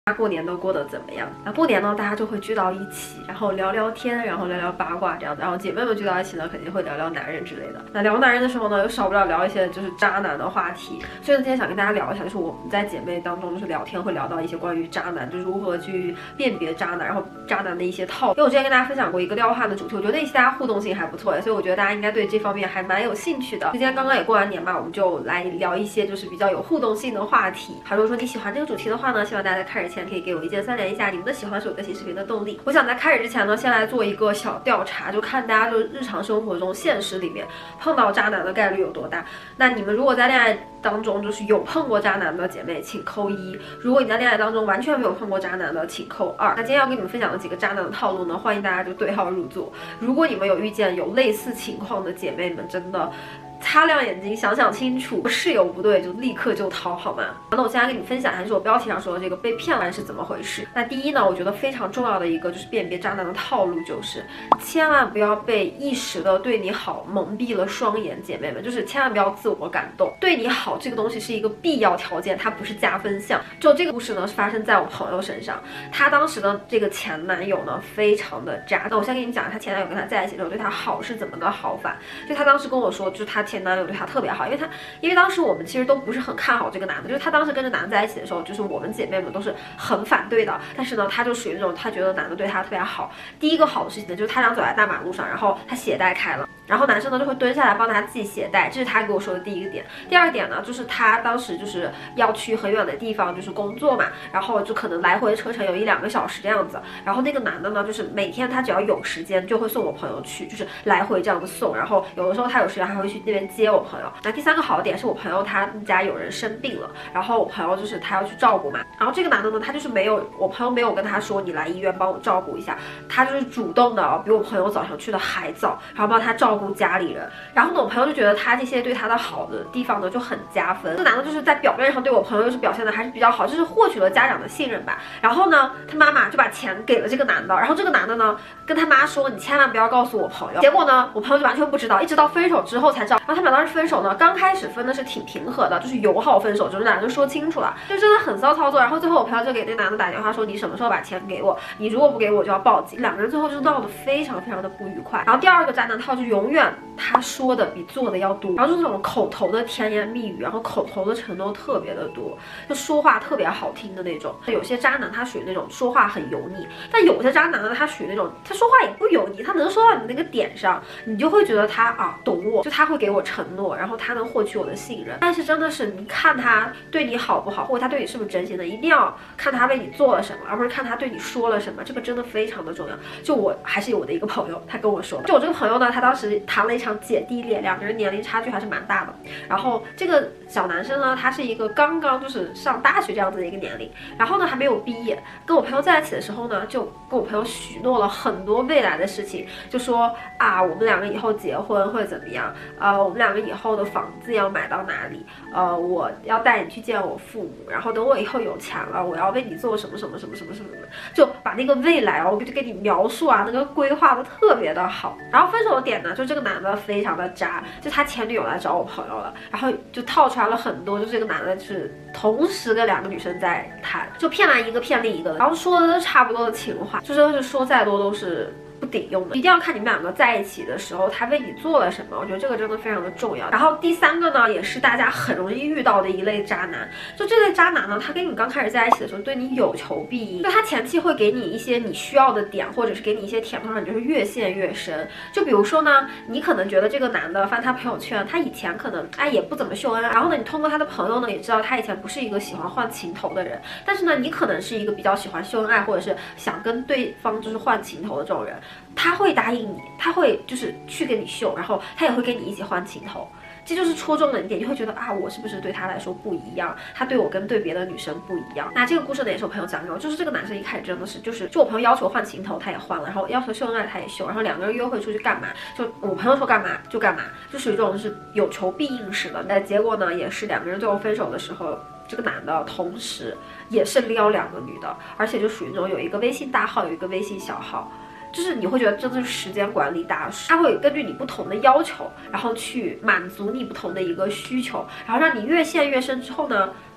大家过年都过得怎么样？那过年呢，大家就会聚到一起，然后聊聊天，然后聊聊八卦这样子。然后姐妹们聚到一起呢，肯定会聊聊男人之类的。那聊男人的时候呢，又少不了聊一些就是渣男的话题。所以今天想跟大家聊一下，就是我们在姐妹当中就是聊天会聊到一些关于渣男，就如何去辨别渣男，然后渣男的一些套路。因为我之前跟大家分享过一个撩汉的主题，我觉得那期大家互动性还不错，所以我觉得大家应该对这方面还蛮有兴趣的。今天刚刚也过完年嘛，我们就来聊一些就是比较有互动性的话题。好，如果说你喜欢这个主题的话呢，希望大家在开始前可以给我一键3连一下，你们的喜欢是我更新视频的动力。我想在开始之前呢，先来做一个小调查，就看大家就日常生活中、现实里面碰到渣男的概率有多大。那你们如果在恋爱当中就是有碰过渣男的姐妹，请扣1；如果你在恋爱当中完全没有碰过渣男的，请扣2。那今天要跟你们分享的几个渣男的套路呢，欢迎大家就对号入座。如果你们有遇见有类似情况的姐妹们，真的擦亮眼睛，想想清楚，室友不对就立刻就逃，好吗？那我现在跟你们分享，还是我标题上说的这个被骗了是怎么回事。那第一呢，我觉得非常重要的一个就是辨别渣男的套路，就是千万不要被一时的对你好蒙蔽了双眼，姐妹们，就是千万不要自我感动。对你好这个东西是一个必要条件，它不是加分项。就这个故事呢，是发生在我朋友身上，她当时的这个前男友呢，非常的渣。那我先给你讲，她前男友跟她在一起的时候对她好是怎么个好法。就她当时跟我说，就是她前男友对她特别好，因为当时我们其实都不是很看好这个男的，就是她当时跟着男的在一起的时候，就是我们姐妹们都是很反对的。但是呢，她就属于那种她觉得男的对她特别好。第一个好的事情呢，就是她俩走在大马路上，然后她鞋带开了，然后男生呢就会蹲下来帮她系鞋带，这是她给我说的第一个点。第二点呢，就是她当时就是要去很远的地方就是工作嘛，然后就可能来回车程有1-2个小时这样子。然后那个男的呢，就是每天他只要有时间就会送我朋友去，就是来回这样子送。然后有的时候他有时间还会去那边接我朋友。那第三个好的点是我朋友他们家有人生病了，然后我朋友就是他要去照顾嘛。然后这个男的呢，他就是我朋友没有跟他说你来医院帮我照顾一下，他就是主动的比我朋友早上去的还早，然后帮他照顾家里人。然后呢，我朋友就觉得他这些对他的好的地方呢就很加分。这男的就是在表面上对我朋友就是表现的还是比较好，就是获取了家长的信任吧。然后呢，他妈妈就把钱给了这个男的，然后这个男的呢跟他妈说你千万不要告诉我朋友。结果呢，我朋友就完全不知道，一直到分手之后才知道。然后他们俩当时分手呢，刚开始分的是挺平和的，就是友好分手，就是两个人说清楚了，就真的很骚操作。然后最后我朋友就给那男的打电话说你什么时候把钱给我，你如果不给我就要报警。两个人最后就闹得非常非常的不愉快。然后第二个渣男套就永远他说的比做的要多，然后就是那种口头的甜言蜜语，然后口头的承诺特别的多，就说话特别好听的那种。有些渣男他属于那种说话很油腻，但有些渣男呢他属于那种他说话也不油腻，他能说到你那个点上，你就会觉得他懂我，就他会给我承诺，然后他能获取我的信任。但是真的是你看他对你好不好，或者他对你是不是真心的，一定要看他为你做了什么，而不是看他对你说了什么，这个真的非常的重要。就我还是有我的一个朋友，他跟我说，就我这个朋友呢，他当时谈了一场姐弟恋，两个人年龄差距还是蛮大的。然后这个小男生呢，他是一个刚刚就是上大学这样子的一个年龄，然后呢还没有毕业。跟我朋友在一起的时候呢，就跟我朋友许诺了很多未来的事情，就说我们两个以后结婚会怎么样，我们两个以后的房子要买到哪里，我要带你去见我父母，然后等我以后有钱了，我要为你做什么什么什么什么什么什么，就把那个未来我就给你描述那个规划的特别的好。然后分手的点呢，就这个男的非常的渣，就他前女友来找我朋友了，然后就套出来了很多，就这个男的是同时跟2个女生在谈，就骗完一个骗另一个的，然后说的都差不多的情话，就真的是说再多都是不顶用的。一定要看你们两个在一起的时候他为你做了什么，我觉得这个真的非常的重要。然后第三个呢，也是大家很容易遇到的一类渣男，就这类渣男呢，他跟你刚开始在一起的时候对你有求必应，就他前期会给你一些你需要的点，或者是给你一些甜头，让你就是越陷越深。就比如说呢，你可能觉得这个男的翻他朋友圈，他以前可能也不怎么秀恩爱，然后呢你通过他的朋友呢也知道他以前不是一个喜欢换情头的人，但是呢你可能是一个比较喜欢秀恩爱，或者是想跟对方就是换情头的这种人，他会答应你，他会就是去跟你秀，然后他也会跟你一起换情头。这就是戳中了你点，你会觉得我是不是对他来说不一样，他对我跟对别的女生不一样。那这个故事呢也是我朋友讲给我，就是这个男生一开始真的是就我朋友要求换情头他也换了，然后要求秀恩爱他也秀，然后2个人约会出去干嘛，就我朋友说干嘛就干嘛，就属于这种就是有求必应式的。结果呢也是2个人最后分手的时候，这个男的同时也是撩2个女的，而且就属于那种有一个微信大号有一个微信小号，就是你会觉得真的是时间管理大师，他会根据你不同的要求，然后去满足你不同的一个需求，然后让你越陷越深之后呢，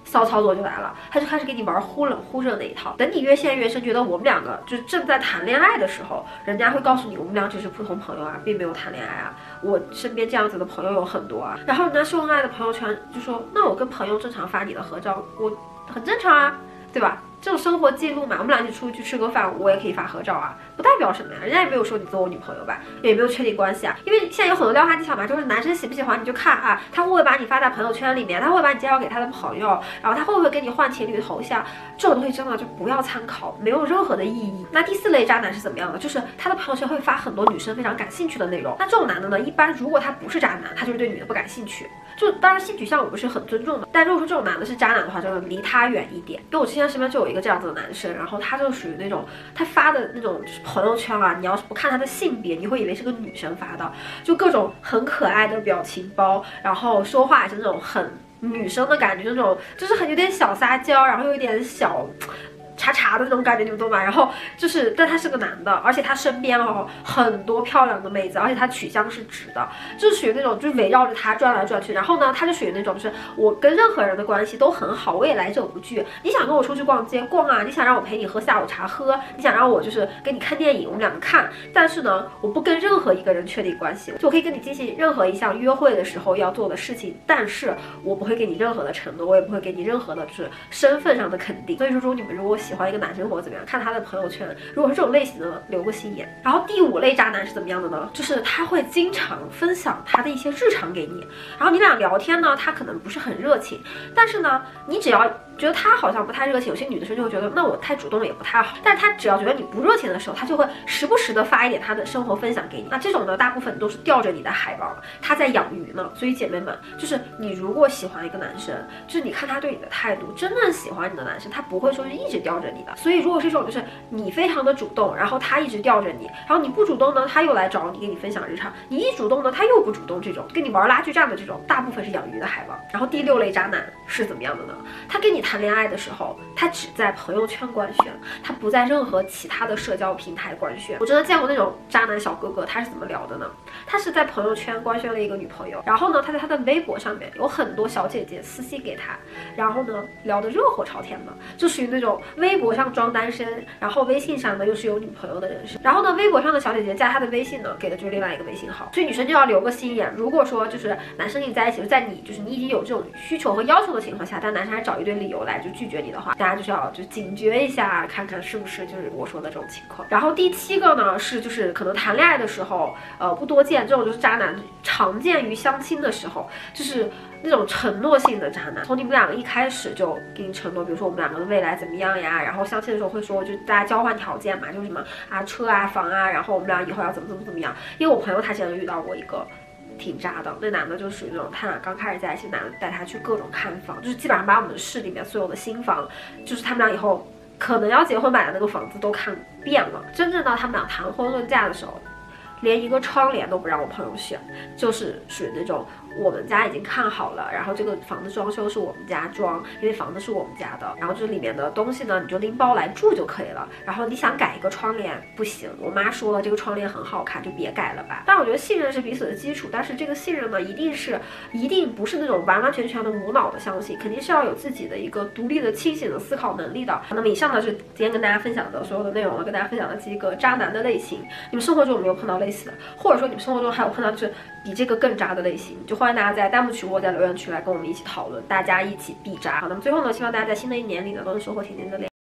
骚操作就来了，他就开始给你玩忽冷忽热那一套。等你越陷越深，觉得我们两个就是正在谈恋爱的时候，人家会告诉你我们俩只是普通朋友啊，并没有谈恋爱啊。我身边这样子的朋友有很多啊。然后人家秀恩爱的朋友圈就说，那我跟朋友正常发你的合照，我很正常啊，对吧？这种生活记录嘛，我们俩一起出去吃个饭，我也可以发合照啊，不代表什么呀，人家也没有说你做我女朋友吧，也没有确定关系啊。因为现在有很多撩花技巧嘛，就是男生喜不喜欢你就看啊，他会不会把你发在朋友圈里面，他会把你介绍给他的朋友，然后他会不会给你换情侣头像，这种东西真的就不要参考，没有任何的意义。那第4类渣男是怎么样的？就是他的朋友圈会发很多女生非常感兴趣的内容。那这种男的呢，一般如果他不是渣男，他就是对女的不感兴趣。就当然性取向我们是很尊重的，但如果说这种男的是渣男的话，真的离他远一点。因为我之前身边就有一个这样子的男生，然后他就属于那种他发的那种朋友圈啊，你要是不看他的性别，你会以为是个女生发的，就各种很可爱的表情包，然后说话也是那种很女生的感觉，那种就是很有点小撒娇，然后有点小茶茶的那种感觉，你们懂吗？然后就是，但他是个男的，而且他身边很多漂亮的妹子，而且他取向是直的，就是属于那种就是围绕着他转来转去。然后呢，他就属于那种就是我跟任何人的关系都很好，我也来者不拒。你想跟我出去逛街逛啊，你想让我陪你喝下午茶喝，你想让我就是跟你看电影，我们两个看。但是呢，我不跟任何一个人确立关系，就我可以跟你进行任何一项约会的时候要做的事情，但是我不会给你任何的承诺，我也不会给你任何的就是身份上的肯定。所以说，如果喜欢一个男生或者怎么样，看他的朋友圈，如果是这种类型的，留个心眼。然后第5类渣男是怎么样的呢？就是他会经常分享他的一些日常给你，然后你俩聊天呢，他可能不是很热情，但是呢，你只要觉得他好像不太热情，有些女的生就会觉得那我太主动了也不太好，但是他只要觉得你不热情的时候，他就会时不时的发一点他的生活分享给你。那这种呢，大部分都是吊着你的海王，他在养鱼呢。所以姐妹们，就是你如果喜欢一个男生，就是你看他对你的态度，真正喜欢你的男生，他不会说是一直吊着你的。所以如果是这种就是你非常的主动，然后他一直吊着你，然后你不主动呢，他又来找你给你分享日常，你一主动呢，他又不主动，这种跟你玩拉锯战的这种，大部分是养鱼的海王。然后第6类渣男是怎么样的呢？他跟你谈恋爱的时候，他只在朋友圈官宣，他不在任何其他的社交平台官宣。我真的见过那种渣男小哥哥，他是怎么聊的呢？他是在朋友圈官宣了一个女朋友，然后呢，他在他的微博上面有很多小姐姐私信给他，然后呢聊得热火朝天的，就属于那种微博上装单身，然后微信上呢又是有女朋友的人士。然后呢，微博上的小姐姐加他的微信呢，给的就是另外一个微信号，所以女生就要留个心眼。如果说就是男生跟你在一起，就在你已经有这种需求和要求的情况下，但男生还找一堆理由来就拒绝你的话，大家就是要就警觉一下，看看是不是就是我说的这种情况。然后第7个呢是就是可能谈恋爱的时候不多见，这种就是渣男，常见于相亲的时候，就是那种承诺性的渣男，从你们两个一开始就给你承诺，比如说我们两个的未来怎么样呀，然后相亲的时候会说就大家交换条件嘛，就是什么啊车啊房啊，然后我们俩以后要怎么样。因为我朋友他之前遇到过一个挺渣的，那男的就属于那种他俩刚开始在一起，男的带他去各种看房，就是基本上把我们市里面所有的新房，就是他们俩以后可能要结婚买的那个房子都看遍了。真正到他们俩谈婚论嫁的时候，连一个窗帘都不让我朋友选，就是属于那种我们家已经看好了，然后这个房子装修是我们家装，因为房子是我们家的，然后这里面的东西呢你就拎包来住就可以了，然后你想改一个窗帘不行，我妈说了这个窗帘很好看，就别改了吧。但我觉得信任是彼此的基础，但是这个信任呢一定不是那种完完全全的无脑的相信，肯定是要有自己的一个独立的清醒的思考能力的。那么以上呢是今天跟大家分享的所有的内容了，跟大家分享的几个渣男的类型，你们生活中有没有碰到类似的，或者说你们生活中还有碰到就是比这个更渣的类型，就欢迎大家在弹幕区或者在留言区来跟我们一起讨论，大家一起避渣。好，那么最后呢，希望大家在新的一年里呢都能收获甜甜的脸。